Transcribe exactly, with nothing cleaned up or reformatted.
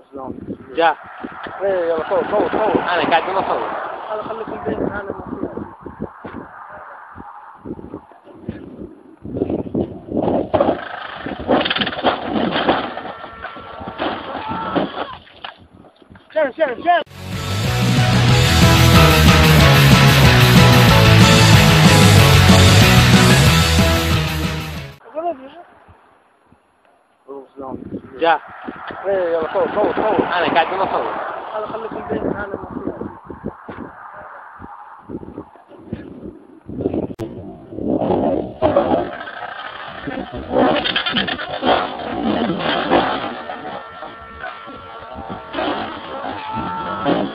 شلون؟ جاء. ايه يلا صور صور صور. انا قاعد ما اصور. هذا خليكم بين انا المفروض. شان شان شان. جاء. ايه يلا صور صور صور. انا قاعد ما اصور. هذا خليكم بين انا المفروض. Thank you.